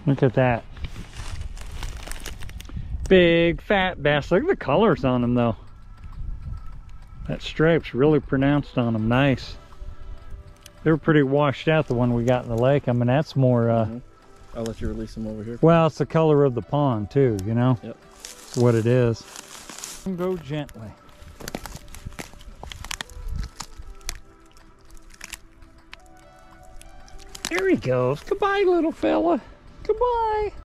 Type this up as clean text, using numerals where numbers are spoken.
Look at that. Big fat bass. Look at the colors on them though. That stripe's really pronounced on them. Nice. They were pretty washed out, the one we got in the lake. I mean, that's more I'll let you release them over here. well, it's the color of the pond too, you know? Yep. It's what it is. Go gently. There he goes. Goodbye, little fella. Goodbye.